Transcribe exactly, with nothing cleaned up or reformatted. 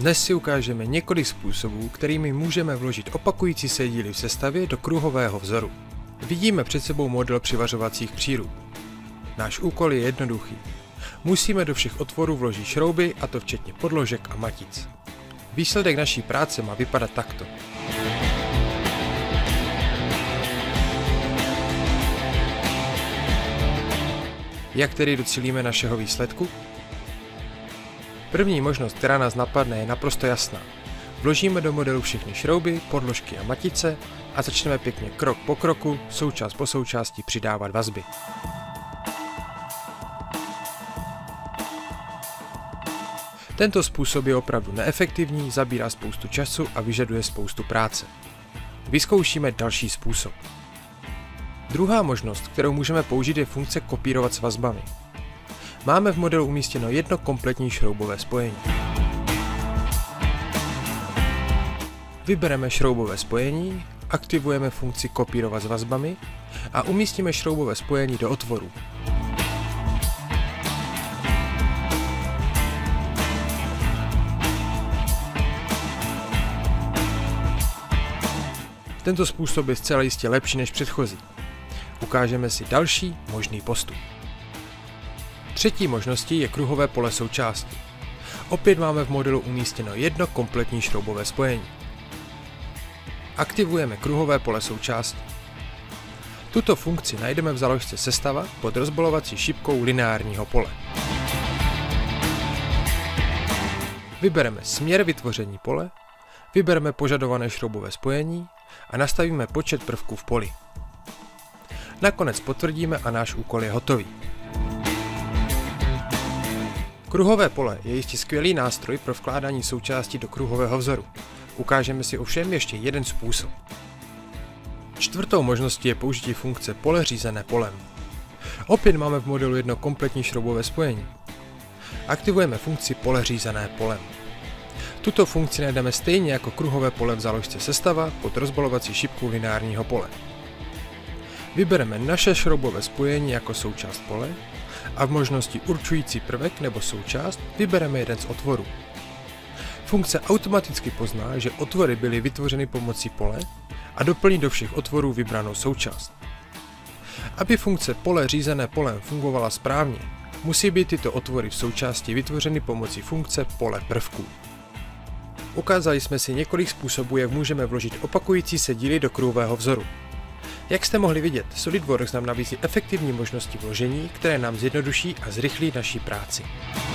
Dnes si ukážeme několik způsobů, kterými můžeme vložit opakující se díly v sestavě do kruhového vzoru. Vidíme před sebou model přivařovacích přírůb. Náš úkol je jednoduchý. Musíme do všech otvorů vložit šrouby, a to včetně podložek a matic. Výsledek naší práce má vypadat takto. Jak tedy docílíme našeho výsledku? První možnost, která nás napadne, je naprosto jasná. Vložíme do modelu všechny šrouby, podložky a matice a začneme pěkně krok po kroku, součást po součásti přidávat vazby. Tento způsob je opravdu neefektivní, zabírá spoustu času a vyžaduje spoustu práce. Vyzkoušíme další způsob. Druhá možnost, kterou můžeme použít, je funkce kopírovat s vazbami. Máme v modelu umístěno jedno kompletní šroubové spojení. Vybereme šroubové spojení, aktivujeme funkci kopírovat s vazbami a umístíme šroubové spojení do otvoru. Tento způsob je zcela jistě lepší než předchozí. Ukážeme si další možný postup. Třetí možností je kruhové pole součástí. Opět máme v modelu umístěno jedno kompletní šroubové spojení. Aktivujeme kruhové pole součástí. Tuto funkci najdeme v záložce Sestava pod rozbalovací šipkou lineárního pole. Vybereme směr vytvoření pole, vybereme požadované šroubové spojení a nastavíme počet prvků v poli. Nakonec potvrdíme a náš úkol je hotový. Kruhové pole je jistě skvělý nástroj pro vkládání součástí do kruhového vzoru. Ukážeme si ovšem ještě jeden způsob. Čtvrtou možností je použití funkce pole řízené polem. Opět máme v modelu jedno kompletní šroubové spojení. Aktivujeme funkci pole řízené polem. Tuto funkci najdeme stejně jako kruhové pole v záložce Sestava pod rozbalovací šipkou lineárního pole. Vybereme naše šroubové spojení jako součást pole a v možnosti určující prvek nebo součást vybereme jeden z otvorů. Funkce automaticky pozná, že otvory byly vytvořeny pomocí pole a doplní do všech otvorů vybranou součást. Aby funkce pole řízené polem fungovala správně, musí být tyto otvory v součásti vytvořeny pomocí funkce pole prvků. Ukázali jsme si několik způsobů, jak můžeme vložit opakující se díly do kruhového vzoru. Jak jste mohli vidět, SolidWorks nám nabízí efektivní možnosti vložení, které nám zjednoduší a zrychlí naší práci.